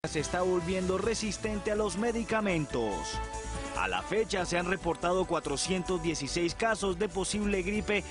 se está volviendo resistente a los medicamentos. A la fecha se han reportado 416 casos de posible gripe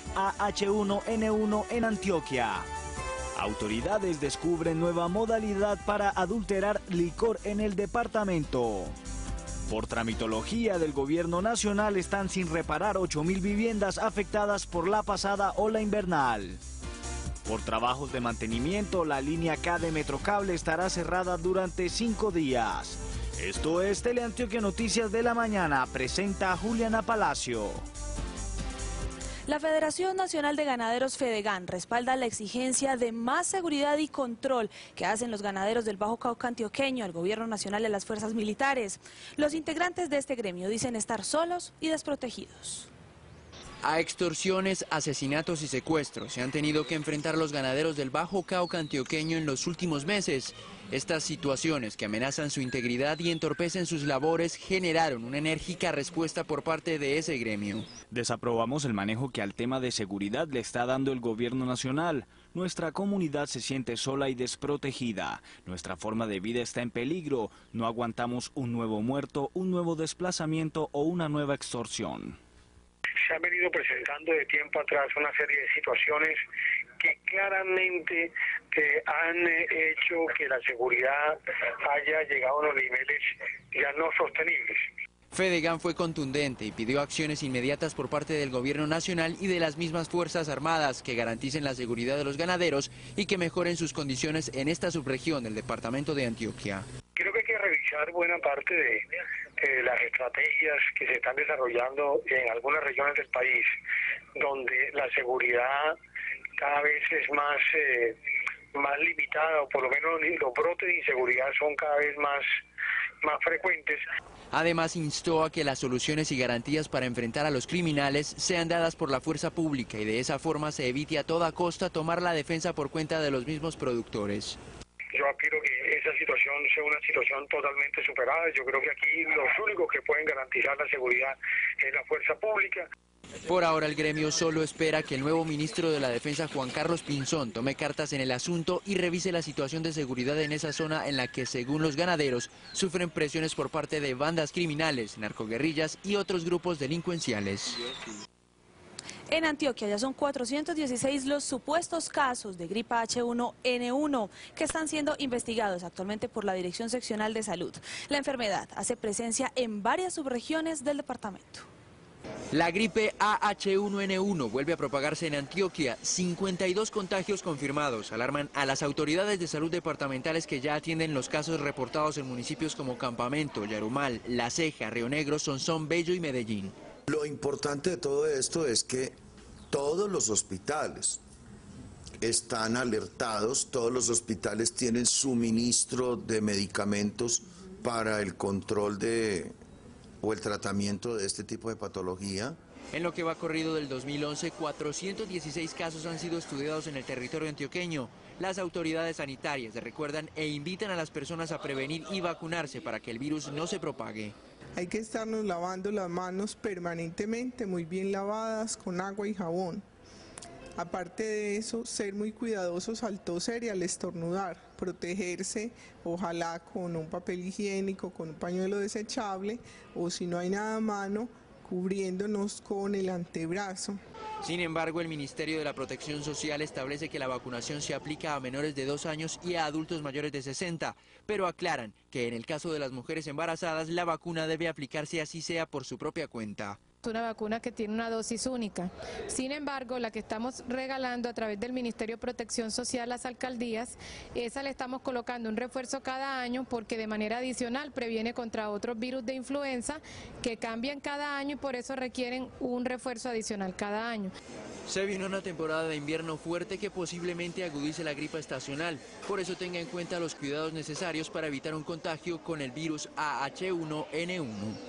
AH1N1 en Antioquia. Autoridades descubren nueva modalidad para adulterar licor en el departamento. Por tramitología del gobierno nacional están sin reparar 8.000 viviendas afectadas por la pasada ola invernal. Por trabajos de mantenimiento, la línea K de Metrocable estará cerrada durante 5 días. Esto es Teleantioquia Noticias de la Mañana, presenta Juliana Palacio. La Federación Nacional de Ganaderos Fedegan respalda la exigencia de más seguridad y control que hacen los ganaderos del Bajo Cauca antioqueño, el gobierno nacional y las fuerzas militares. Los integrantes de este gremio dicen estar solos y desprotegidos. A extorsiones, asesinatos y secuestros se han tenido que enfrentar los ganaderos del Bajo Cauca antioqueño en los últimos meses. Estas situaciones que amenazan su integridad y entorpecen sus labores generaron una enérgica respuesta por parte de ese gremio. Desaprobamos el manejo que al tema de seguridad le está dando el gobierno nacional. Nuestra comunidad se siente sola y desprotegida. Nuestra forma de vida está en peligro. No aguantamos un nuevo muerto, un nuevo desplazamiento o una nueva extorsión. Se han venido presentando de tiempo atrás una serie de situaciones que claramente han hecho que la seguridad haya llegado a unos niveles ya no sostenibles. Fedegan fue contundente y pidió acciones inmediatas por parte del gobierno nacional y de las mismas Fuerzas Armadas que garanticen la seguridad de los ganaderos y que mejoren sus condiciones en esta subregión del departamento de Antioquia. Creo que hay que revisar buena parte de las estrategias que se están desarrollando en algunas regiones del país, donde la seguridad cada vez es más limitada, o por lo menos los brotes de inseguridad son cada vez más frecuentes. Además, instó a que las soluciones y garantías para enfrentar a los criminales sean dadas por la fuerza pública y de esa forma se evite a toda costa tomar la defensa por cuenta de los mismos productores. Yo aspiro que esa situación sea una situación totalmente superada. Yo creo que aquí los únicos que pueden garantizar la seguridad es la fuerza pública. Por ahora el gremio solo espera que el nuevo ministro de la Defensa, Juan Carlos Pinzón, tome cartas en el asunto y revise la situación de seguridad en esa zona en la que, según los ganaderos, sufren presiones por parte de bandas criminales, narcoguerrillas y otros grupos delincuenciales. En Antioquia ya son 416 los supuestos casos de gripa H1N1 que están siendo investigados actualmente por la Dirección Seccional de Salud. La enfermedad hace presencia en varias subregiones del departamento. La gripe AH1N1 vuelve a propagarse en Antioquia. 52 contagios confirmados alarman a las autoridades de salud departamentales que ya atienden los casos reportados en municipios como Campamento, Yarumal, La Ceja, Río Negro, Sonsón, Bello y Medellín. Lo importante de todo esto es que todos los hospitales están alertados, todos los hospitales tienen suministro de medicamentos para el control o el tratamiento de este tipo de patología. En lo que va corrido del 2011, 416 casos han sido estudiados en el territorio antioqueño. Las autoridades sanitarias recuerdan e invitan a las personas a prevenir y vacunarse para que el virus no se propague. Hay que estarnos lavando las manos permanentemente, muy bien lavadas, con agua y jabón. Aparte de eso, ser muy cuidadosos al toser y al estornudar, protegerse, ojalá con un papel higiénico, con un pañuelo desechable, o si no hay nada a mano, cubriéndonos con el antebrazo. Sin embargo, el Ministerio de la Protección Social establece que la vacunación se aplica a menores de 2 años y a adultos mayores de 60, pero aclaran que en el caso de las mujeres embarazadas, la vacuna debe aplicarse así sea por su propia cuenta. Una vacuna que tiene una dosis única. Sin embargo, la que estamos regalando a través del Ministerio de Protección Social a las alcaldías, esa le estamos colocando un refuerzo cada año porque de manera adicional previene contra otros virus de influenza que cambian cada año y por eso requieren un refuerzo adicional cada año. Se viene una temporada de invierno fuerte que posiblemente agudice la gripa estacional. Por eso tenga en cuenta los cuidados necesarios para evitar un contagio con el virus AH1N1.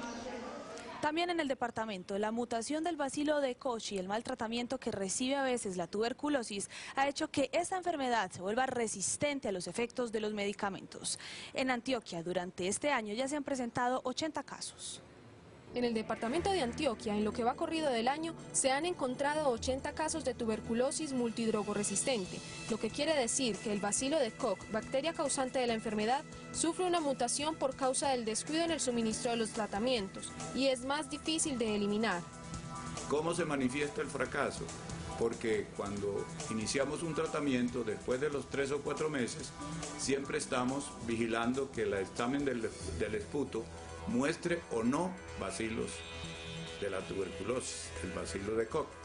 También en el departamento, la mutación del bacilo de Koch y el mal tratamiento que recibe a veces la tuberculosis ha hecho que esta enfermedad se vuelva resistente a los efectos de los medicamentos. En Antioquia, durante este año ya se han presentado 80 casos. En el departamento de Antioquia, en lo que va corrido del año, se han encontrado 80 casos de tuberculosis multidrogoresistente, lo que quiere decir que el bacilo de Koch, bacteria causante de la enfermedad, sufre una mutación por causa del descuido en el suministro de los tratamientos y es más difícil de eliminar. ¿Cómo se manifiesta el fracaso? Porque cuando iniciamos un tratamiento, después de los 3 o 4 meses, siempre estamos vigilando que el examen del esputo muestre o no bacilos de la tuberculosis, el bacilo de Koch.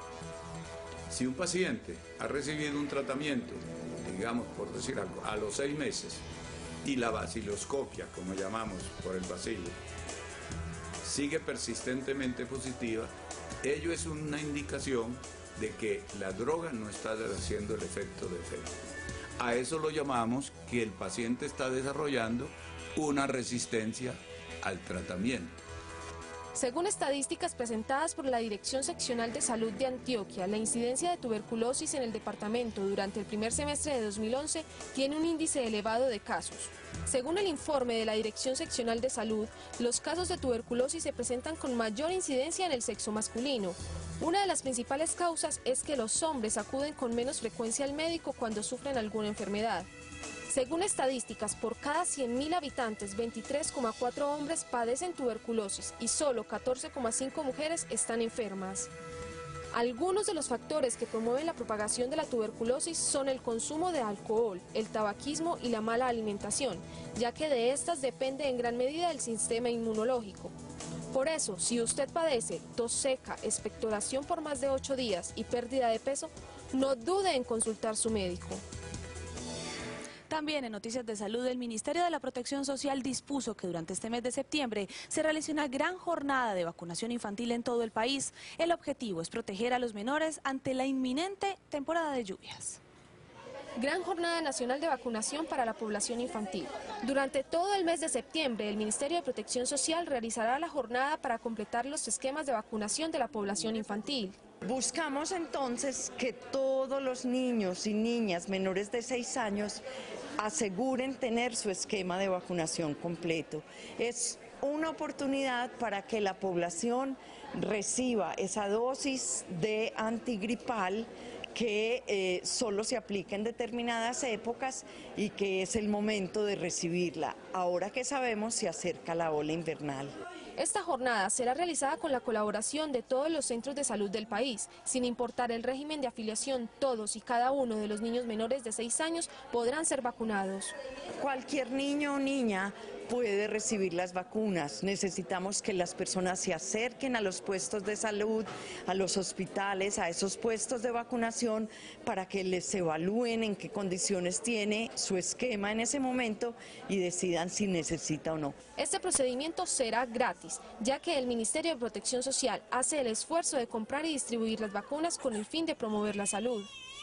Si un paciente ha recibido un tratamiento, digamos por decir algo, a los 6 meses, y la baciloscopia, como llamamos por el bacilo, sigue persistentemente positiva, ello es una indicación de que la droga no está haciendo el efecto deseado. A eso lo llamamos que el paciente está desarrollando una resistencia al tratamiento. Según estadísticas presentadas por la Dirección Seccional de Salud de Antioquia, la incidencia de tuberculosis en el departamento durante el primer semestre de 2011 tiene un índice elevado de casos. Según el informe de la Dirección Seccional de Salud, los casos de tuberculosis se presentan con mayor incidencia en el sexo masculino. Una de las principales causas es que los hombres acuden con menos frecuencia al médico cuando sufren alguna enfermedad. Según estadísticas, por cada 100.000 habitantes, 23,4 hombres padecen tuberculosis y solo 14,5 mujeres están enfermas. Algunos de los factores que promueven la propagación de la tuberculosis son el consumo de alcohol, el tabaquismo y la mala alimentación, ya que de estas depende en gran medida el sistema inmunológico. Por eso, si usted padece tos seca, expectoración por más de 8 días y pérdida de peso, no dude en consultar a su médico. También en noticias de salud, el Ministerio de la Protección Social dispuso que durante este mes de septiembre se realice una gran jornada de vacunación infantil en todo el país. El objetivo es proteger a los menores ante la inminente temporada de lluvias. Gran Jornada Nacional de Vacunación para la Población Infantil. Durante todo el mes de septiembre, el Ministerio de Protección Social realizará la jornada para completar los esquemas de vacunación de la población infantil. Buscamos entonces que todos los niños y niñas menores de 6 años aseguren tener su esquema de vacunación completo. Es una oportunidad para que la población reciba esa dosis de antigripal que solo se aplica en determinadas épocas y que es el momento de recibirla. Ahora que sabemos, se acerca la ola invernal. Esta jornada será realizada con la colaboración de todos los centros de salud del país. Sin importar el régimen de afiliación, todos y cada uno de los niños menores de 6 años podrán ser vacunados. Cualquier niño o niña puede recibir las vacunas. Necesitamos que las personas se acerquen a los puestos de salud, a los hospitales, a esos puestos de vacunación para que les evalúen en qué condiciones tiene su esquema en ese momento y decidan si necesita o no. Este procedimiento será gratis, ya que el Ministerio de Protección Social hace el esfuerzo de comprar y distribuir las vacunas con el fin de promover la salud.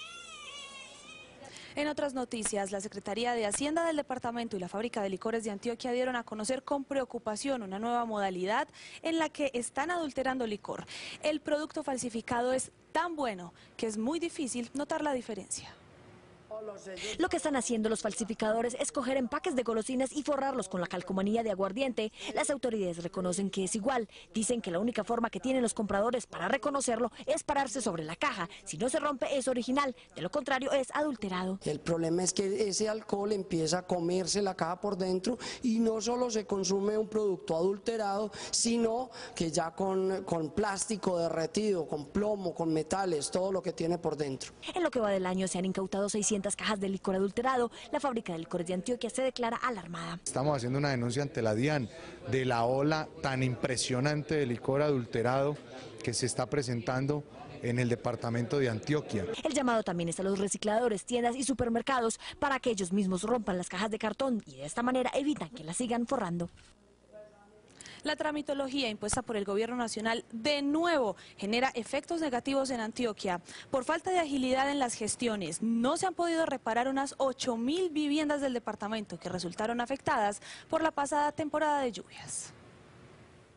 En otras noticias, la Secretaría de Hacienda del Departamento y la Fábrica de Licores de Antioquia dieron a conocer con preocupación una nueva modalidad en la que están adulterando licor. El producto falsificado es tan bueno que es muy difícil notar la diferencia. Lo que están haciendo los falsificadores es coger empaques de golosinas y forrarlos con la calcomanía de aguardiente. Las autoridades reconocen que es igual. Dicen que la única forma que tienen los compradores para reconocerlo es pararse sobre la caja. Si no se rompe, es original. De lo contrario, es adulterado. El problema es que ese alcohol empieza a comerse la caja por dentro y no solo se consume un producto adulterado, sino que ya con plástico derretido, con plomo, con metales, todo lo que tiene por dentro. En lo que va del año se han incautado 600 cajas de licor adulterado. La Fábrica de Licores de Antioquia se declara alarmada. Estamos haciendo una denuncia ante la DIAN de la ola tan impresionante de licor adulterado que se está presentando en el departamento de Antioquia. El llamado también es a los recicladores, tiendas y supermercados para que ellos mismos rompan las cajas de cartón y de esta manera evitan que las sigan forrando. La tramitología impuesta por el gobierno nacional de nuevo genera efectos negativos en Antioquia. Por falta de agilidad en las gestiones, no se han podido reparar unas 8.000 viviendas del departamento que resultaron afectadas por la pasada temporada de lluvias.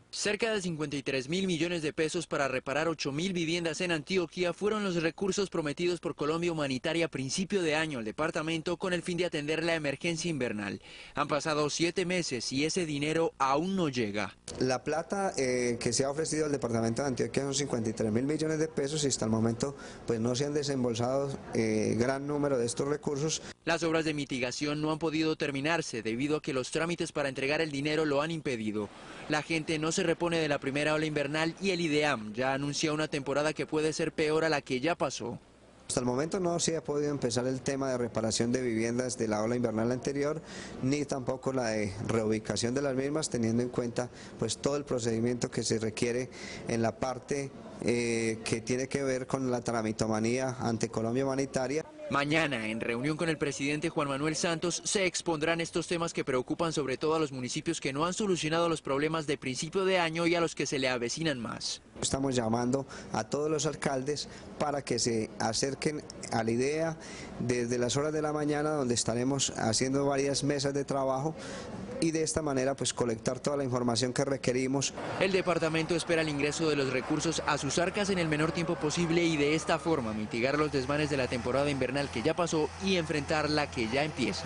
Cerca de 53.000 millones de pesos para reparar 8.000 viviendas en Antioquia fueron los recursos prometidos por Colombia Humanitaria a principio de año al departamento con el fin de atender la emergencia invernal. Han pasado 7 meses y ese dinero aún no llega. La plata que se ha ofrecido al departamento de Antioquia son 53.000 millones de pesos y hasta el momento pues no se han desembolsado gran número de estos recursos. Las obras de mitigación no han podido terminarse debido a que los trámites para entregar el dinero lo han impedido. La gente no se repone de la primera ola invernal y el IDEAM ya anuncia una temporada que puede ser peor a la que ya pasó. Hasta el momento no se ha podido empezar el tema de reparación de viviendas de la ola invernal anterior, ni tampoco la de reubicación de las mismas, teniendo en cuenta pues todo el procedimiento que se requiere en la parte que tiene que ver con la tramitomanía ante Colombia Humanitaria. Mañana, en reunión con el presidente Juan Manuel Santos, se expondrán estos temas que preocupan sobre todo a los municipios que no han solucionado los problemas de principio de año y a los que se le avecinan más. Estamos llamando a todos los alcaldes para que se acerquen a la idea desde las horas de la mañana, donde estaremos haciendo varias mesas de trabajo y de esta manera pues colectar toda la información que requerimos. El departamento espera el ingreso de los recursos a sus arcas en el menor tiempo posible y de esta forma mitigar los desmanes de la temporada invernal que ya pasó y enfrentar la que ya empieza.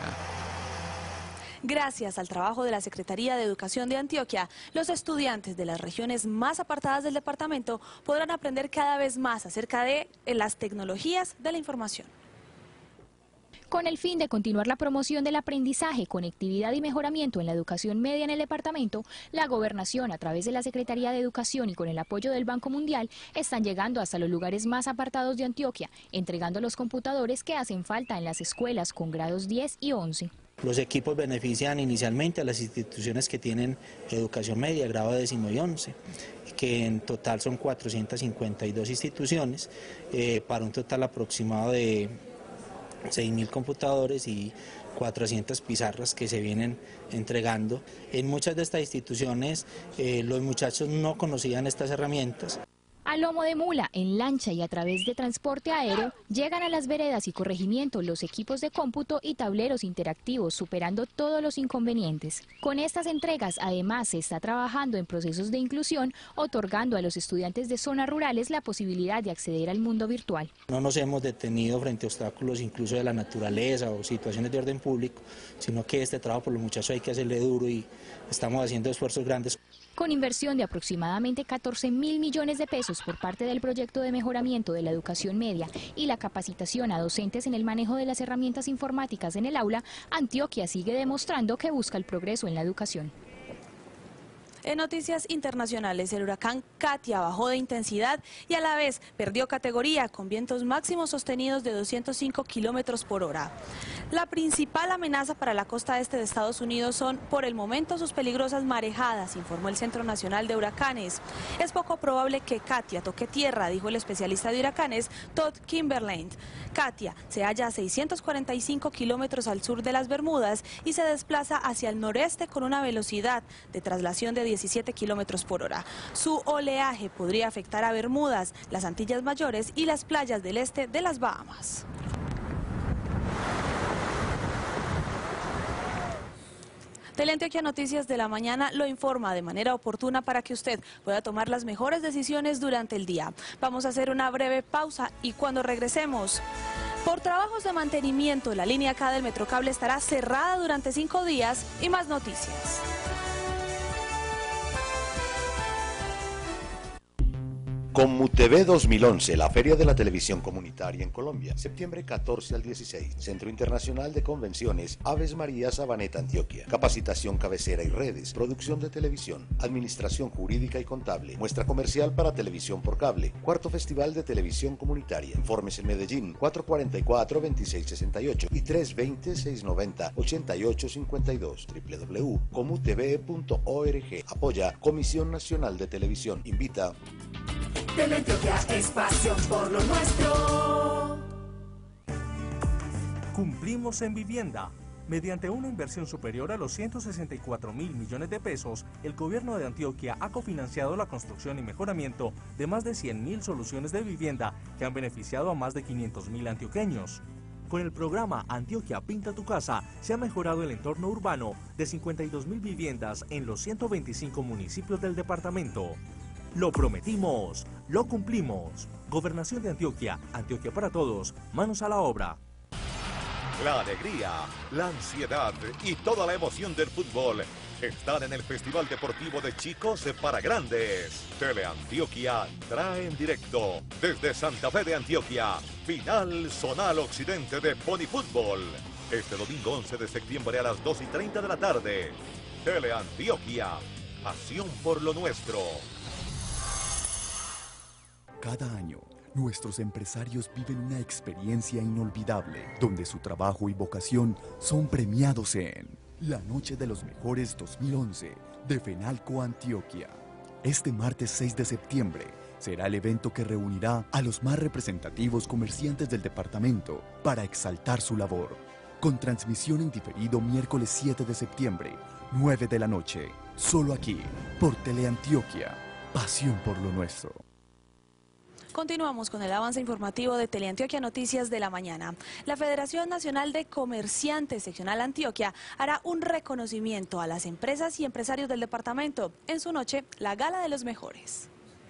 Gracias al trabajo de la Secretaría de Educación de Antioquia, los estudiantes de las regiones más apartadas del departamento podrán aprender cada vez más acerca de las tecnologías de la información. Con el fin de continuar la promoción del aprendizaje, conectividad y mejoramiento en la educación media en el departamento, la Gobernación, a través de la Secretaría de Educación y con el apoyo del Banco Mundial, están llegando hasta los lugares más apartados de Antioquia, entregando los computadores que hacen falta en las escuelas con grados 10 y 11. Los equipos benefician inicialmente a las instituciones que tienen educación media, grado 10 y 11, que en total son 452 instituciones, para un total aproximado de 6.000 computadores y 400 pizarras que se vienen entregando. En muchas de estas instituciones los muchachos no conocían estas herramientas. A lomo de mula, en lancha y a través de transporte aéreo, llegan a las veredas y corregimiento los equipos de cómputo y tableros interactivos, superando todos los inconvenientes. Con estas entregas, además, se está trabajando en procesos de inclusión, otorgando a los estudiantes de zonas rurales la posibilidad de acceder al mundo virtual. No nos hemos detenido frente a obstáculos incluso de la naturaleza o situaciones de orden público, sino que este trabajo por los muchachos hay que hacerle duro y estamos haciendo esfuerzos grandes. Con inversión de aproximadamente 14.000 millones de pesos por parte del proyecto de mejoramiento de la educación media y la capacitación a docentes en el manejo de las herramientas informáticas en el aula, Antioquia sigue demostrando que busca el progreso en la educación. En noticias internacionales, el huracán Katia bajó de intensidad y a la vez perdió categoría con vientos máximos sostenidos de 205 kilómetros por hora. La principal amenaza para la costa este de Estados Unidos son, por el momento, sus peligrosas marejadas, informó el Centro Nacional de Huracanes. Es poco probable que Katia toque tierra, dijo el especialista de huracanes Todd Kimberland. Katia se halla a 645 kilómetros al sur de las Bermudas y se desplaza hacia el noreste con una velocidad de traslación de 17 kilómetros por hora. Su oleaje podría afectar a Bermudas, las Antillas Mayores y las playas del este de las Bahamas. Teleantioquia Noticias de la Mañana lo informa de manera oportuna para que usted pueda tomar las mejores decisiones durante el día. Vamos a hacer una breve pausa y cuando regresemos, por trabajos de mantenimiento, la línea K del Metrocable estará cerrada durante 5 días y más noticias. CommuTV 2011, la Feria de la Televisión Comunitaria en Colombia, septiembre 14 al 16, Centro Internacional de Convenciones, Aves María, Sabaneta, Antioquia, capacitación cabecera y redes, producción de televisión, administración jurídica y contable, muestra comercial para televisión por cable, cuarto Festival de Televisión Comunitaria, informes en Medellín, 444-2668 y 320-690-8852, www.comutv.org, apoya Comisión Nacional de Televisión, invita. Teleantioquia es pasión por lo nuestro. Cumplimos en vivienda. Mediante una inversión superior a los 164.000 millones de pesos, el gobierno de Antioquia ha cofinanciado la construcción y mejoramiento de más de 100.000 soluciones de vivienda que han beneficiado a más de 500.000 antioqueños. Con el programa Antioquia Pinta tu Casa, se ha mejorado el entorno urbano de 52.000 viviendas en los 125 municipios del departamento. Lo prometimos, lo cumplimos. Gobernación de Antioquia, Antioquia para todos, manos a la obra. La alegría, la ansiedad y toda la emoción del fútbol están en el Festival Deportivo de Chicos para Grandes. Teleantioquia trae en directo desde Santa Fe de Antioquia, final zonal occidente de Pony Fútbol. Este domingo 11 de septiembre a las 2:30 de la tarde. Teleantioquia, pasión por lo nuestro. Cada año, nuestros empresarios viven una experiencia inolvidable, donde su trabajo y vocación son premiados en la Noche de los Mejores 2011 de Fenalco Antioquia. Este martes 6 de septiembre será el evento que reunirá a los más representativos comerciantes del departamento para exaltar su labor, con transmisión en diferido miércoles 7 de septiembre, 9 de la noche, solo aquí, por Teleantioquia, pasión por lo nuestro. Continuamos con el avance informativo de Teleantioquia Noticias de la Mañana. La Federación Nacional de Comerciantes Seccional Antioquia hará un reconocimiento a las empresas y empresarios del departamento en su noche, la Gala de los Mejores.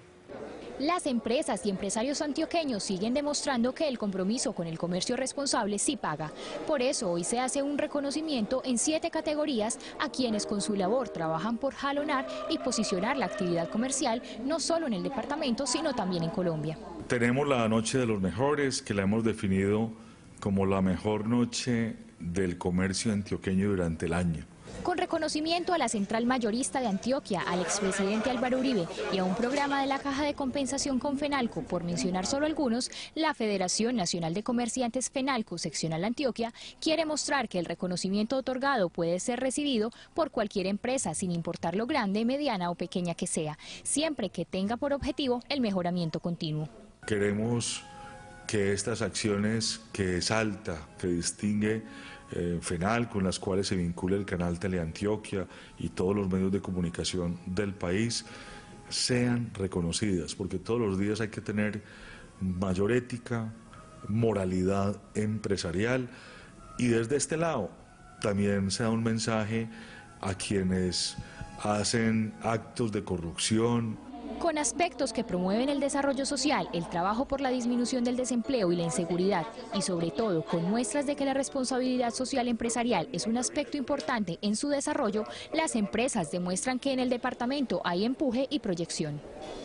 Las empresas y empresarios antioqueños siguen demostrando que el compromiso con el comercio responsable sí paga. Por eso hoy se hace un reconocimiento en 7 categorías a quienes con su labor trabajan por jalonar y posicionar la actividad comercial no solo en el departamento sino también en Colombia. Tenemos la Noche de los Mejores, que la hemos definido como la mejor noche del comercio antioqueño durante el año. Con reconocimiento a la Central Mayorista de Antioquia, al expresidente Álvaro Uribe y a un programa de la Caja de Compensación con Fenalco, por mencionar solo algunos, la Federación Nacional de Comerciantes Fenalco Seccional Antioquia quiere mostrar que el reconocimiento otorgado puede ser recibido por cualquier empresa, sin importar lo grande, mediana o pequeña que sea, siempre que tenga por objetivo el mejoramiento continuo. Queremos que estas acciones que exalta, que distingue FENAL, con las cuales se vincula el canal Teleantioquia y todos los medios de comunicación del país, sean reconocidas, porque todos los días hay que tener mayor ética, moralidad empresarial, y desde este lado también se da un mensaje a quienes hacen actos de corrupción. Con aspectos que promueven el desarrollo social, el trabajo por la disminución del desempleo y la inseguridad, y sobre todo con muestras de que la responsabilidad social empresarial es un aspecto importante en su desarrollo, las empresas demuestran que en el departamento hay empuje y proyección.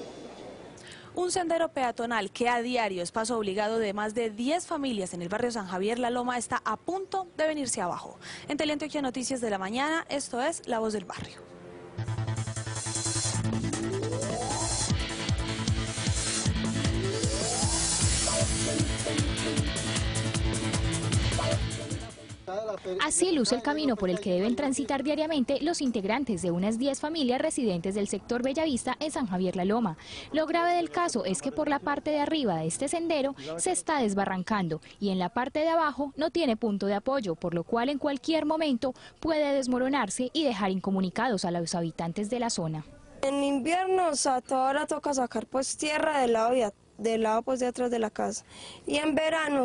Un sendero peatonal que a diario es paso obligado de más de 10 familias en el barrio San Javier La Loma está a punto de venirse abajo. En Teleantioquia Noticias de la Mañana, esto es La Voz del Barrio. Así luce el camino por el que deben transitar diariamente los integrantes de unas 10 familias residentes del sector Bellavista en San Javier La Loma. Lo grave del caso es que por la parte de arriba de este sendero se está desbarrancando y en la parte de abajo no tiene punto de apoyo, por lo cual en cualquier momento puede desmoronarse y dejar incomunicados a los habitantes de la zona. En invierno, a toda hora toca sacar pues tierra del lado pues de atrás de la casa, y en verano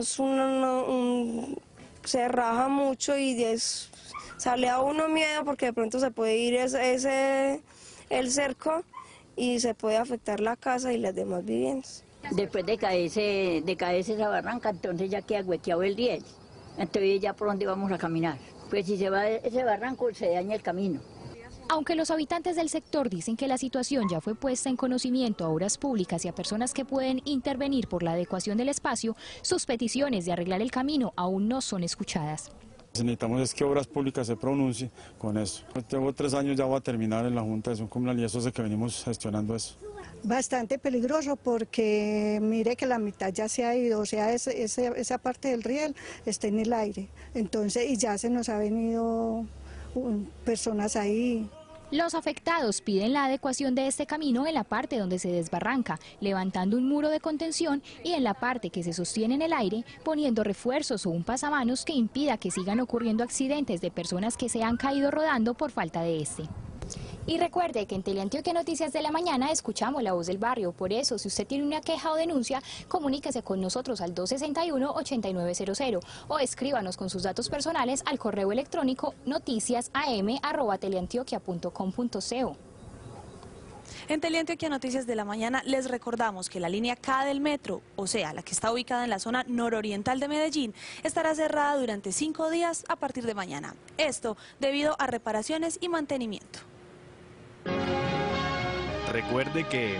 se raja mucho y sale a uno miedo porque de pronto se puede ir el cerco y se puede afectar la casa y las demás viviendas. Después de caerse esa barranca, entonces ya queda huequeado el riel. Entonces ya por dónde vamos a caminar. Pues si se va ese barranco se daña el camino. Aunque los habitantes del sector dicen que la situación ya fue puesta en conocimiento a obras públicas y a personas que pueden intervenir por la adecuación del espacio, sus peticiones de arreglar el camino aún no son escuchadas. Necesitamos es que Obras Públicas se pronuncie con eso. Tengo 3 años, ya voy a terminar en la Junta de Acción Comunal y eso es de que venimos gestionando eso. Bastante peligroso porque mire que la mitad ya se ha ido, o sea, esa parte del riel está en el aire, entonces y ya se nos ha venido personas ahí. Los afectados piden la adecuación de este camino en la parte donde se desbarranca, levantando un muro de contención, y en la parte que se sostiene en el aire, poniendo refuerzos o un pasamanos que impida que sigan ocurriendo accidentes de personas que se han caído rodando por falta de este. Y recuerde que en Teleantioquia Noticias de la Mañana escuchamos la voz del barrio. Por eso, si usted tiene una queja o denuncia, comuníquese con nosotros al 261-8900 o escríbanos con sus datos personales al correo electrónico noticiasam@teleantioquia.com.co. En Teleantioquia Noticias de la Mañana les recordamos que la línea K del metro, o sea, la que está ubicada en la zona nororiental de Medellín, estará cerrada durante 5 días a partir de mañana. Esto debido a reparaciones y mantenimiento. Recuerde que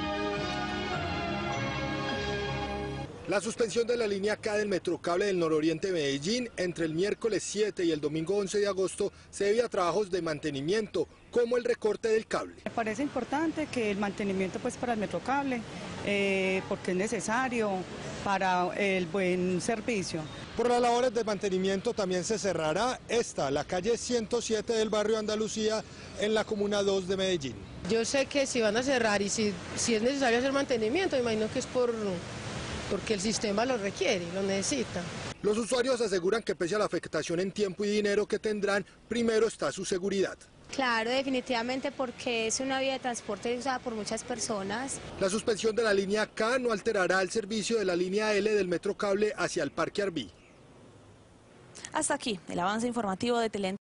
la suspensión de la línea K del Metrocable del Nororiente de Medellín entre el miércoles 7 y el domingo 11 de agosto se debe a trabajos de mantenimiento, como el recorte del cable. Me parece importante que el mantenimiento para el Metrocable, porque es necesario para el buen servicio. Por las labores de mantenimiento también se cerrará la calle 107 del barrio Andalucía en la Comuna 2 de Medellín. Yo sé que si van a cerrar y si es necesario hacer mantenimiento, me imagino que es porque el sistema lo requiere, lo necesita. Los usuarios aseguran que pese a la afectación en tiempo y dinero que tendrán, primero está su seguridad. Claro, definitivamente, porque es una vía de transporte usada por muchas personas. La suspensión de la línea K no alterará el servicio de la línea L del Metrocable hacia el Parque Arví. Hasta aquí el avance informativo de Teleantioquia.